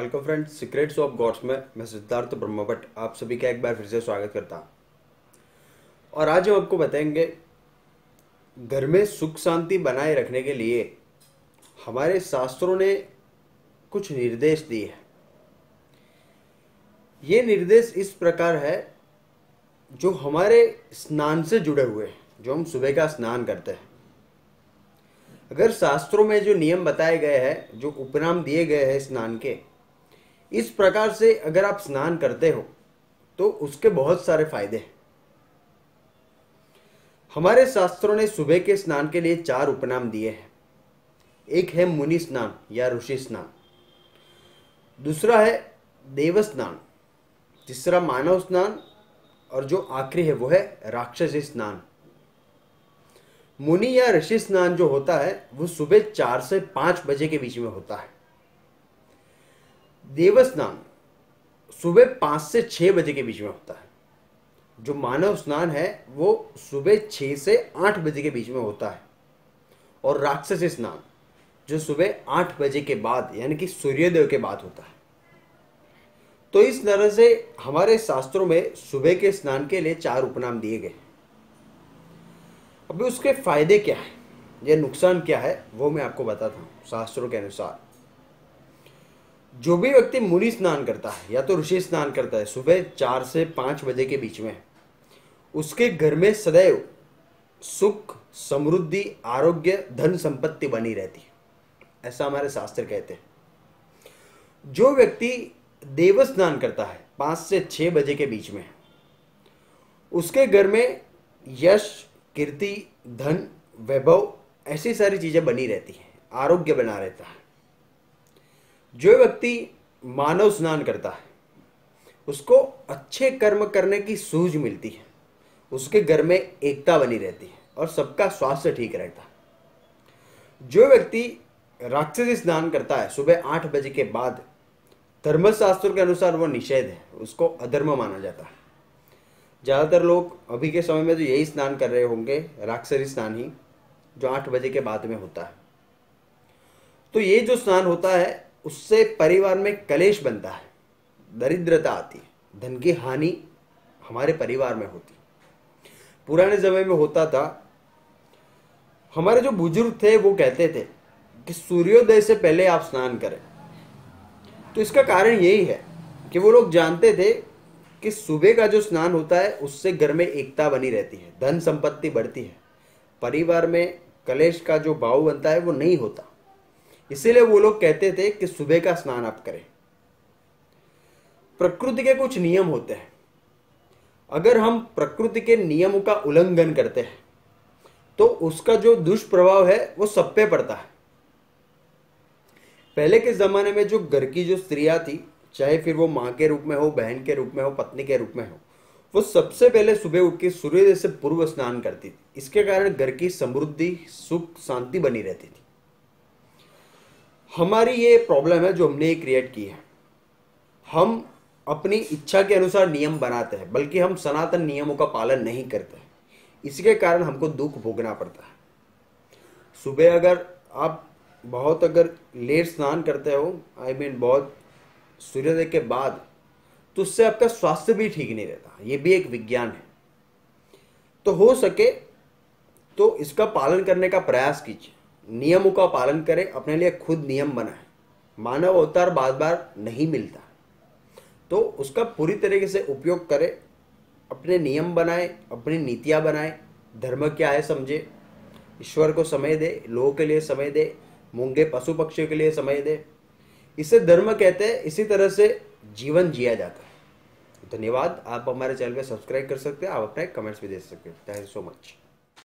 Welcome friends, secrets of gods में मैं सिद्धार्थ ब्रह्म भट्ट आप सभी का एक बार फिर से स्वागत करता हूं। और आज हम आपको बताएंगे घर में सुख शांति बनाए रखने के लिए हमारे शास्त्रों ने कुछ निर्देश दिए हैं। ये निर्देश इस प्रकार है जो हमारे स्नान से जुड़े हुए हैं, जो हम सुबह का स्नान करते हैं। अगर शास्त्रों में जो नियम बताए गए हैं, जो उपनाम दिए गए हैं स्नान के, इस प्रकार से अगर आप स्नान करते हो तो उसके बहुत सारे फायदे हैं। हमारे शास्त्रों ने सुबह के स्नान के लिए 4 उपनाम दिए हैं। एक है मुनि स्नान या ऋषि स्नान, दूसरा है देव स्नान, तीसरा मानव स्नान और जो आखिरी है वो है राक्षसी स्नान। मुनि या ऋषि स्नान जो होता है वो सुबह 4 से 5 बजे के बीच में होता है। देव स्नान सुबह 5 से 6 बजे के बीच में होता है। जो मानव स्नान है वो सुबह 6 से 8 बजे के बीच में होता है। और राक्षसी स्नान जो सुबह 8 बजे के बाद यानी कि सूर्योदय के बाद होता है। तो इस तरह से हमारे शास्त्रों में सुबह के स्नान के लिए 4 उपनाम दिए गए। अभी उसके फायदे क्या है या नुकसान क्या है वो मैं आपको बताता हूँ। शास्त्रों के अनुसार जो भी व्यक्ति मुनि स्नान करता है या तो ऋषि स्नान करता है सुबह 4 से 5 बजे के बीच में, उसके घर में सदैव सुख, समृद्धि, आरोग्य, धन संपत्ति बनी रहती है, ऐसा हमारे शास्त्र कहते हैं। जो व्यक्ति देव स्नान करता है 5 से 6 बजे के बीच में, उसके घर में यश, कीर्ति, धन, वैभव ऐसी सारी चीजें बनी रहती हैं, आरोग्य बना रहता है। जो व्यक्ति मानव स्नान करता है उसको अच्छे कर्म करने की सूझ मिलती है, उसके घर में एकता बनी रहती है और सबका स्वास्थ्य ठीक रहता है। जो व्यक्ति राक्षसी स्नान करता है सुबह 8 बजे के बाद, धर्मशास्त्रों के अनुसार वो निषेध है, उसको अधर्म माना जाता है। ज़्यादातर लोग अभी के समय में तो यही स्नान कर रहे होंगे, राक्षसी स्नान ही, जो 8 बजे के बाद में होता है। तो ये जो स्नान होता है उससे परिवार में कलेश बनता है, दरिद्रता आती है, धन की हानि हमारे परिवार में होती है। पुराने समय में होता था, हमारे जो बुजुर्ग थे वो कहते थे कि सूर्योदय से पहले आप स्नान करें। तो इसका कारण यही है कि वो लोग जानते थे कि सुबह का जो स्नान होता है उससे घर में एकता बनी रहती है, धन संपत्ति बढ़ती है, परिवार में कलेश का जो भाव बनता है वो नहीं होता। इसीलिए वो लोग कहते थे कि सुबह का स्नान आप करें। प्रकृति के कुछ नियम होते हैं, अगर हम प्रकृति के नियमों का उल्लंघन करते हैं तो उसका जो दुष्प्रभाव है वो सब पे पड़ता है। पहले के जमाने में जो घर की जो स्त्रियां थी, चाहे फिर वो माँ के रूप में हो, बहन के रूप में हो, पत्नी के रूप में हो, वो सबसे पहले सुबह उठ के सूर्योदय से पूर्व स्नान करती थी। इसके कारण घर की समृद्धि, सुख, शांति बनी रहती थी। हमारी ये प्रॉब्लम है जो हमने ये क्रिएट की है। हम अपनी इच्छा के अनुसार नियम बनाते हैं, बल्कि हम सनातन नियमों का पालन नहीं करते। इसके कारण हमको दुख भोगना पड़ता है। सुबह अगर आप बहुत लेट स्नान करते हो, बहुत सूर्योदय के बाद, तो उससे आपका स्वास्थ्य भी ठीक नहीं रहता। ये भी एक विज्ञान है। तो हो सके तो इसका पालन करने का प्रयास कीजिए, नियमों का पालन करें, अपने लिए खुद नियम बनाएं। मानव अवतार बार बार नहीं मिलता, तो उसका पूरी तरीके से उपयोग करें, अपने नियम बनाएं, अपनी नीतियां बनाएं, धर्म क्या है समझे, ईश्वर को समय दे, लोगों के लिए समय दे, मूंगे पशु पक्षियों के लिए समय दे। इसे धर्म कहते हैं। इसी तरह से जीवन जिया जाता है। धन्यवाद। आप हमारे चैनल में सब्सक्राइब कर सकते हैं, आप अपने कमेंट्स भी दे सकते हैं। Thank you so much.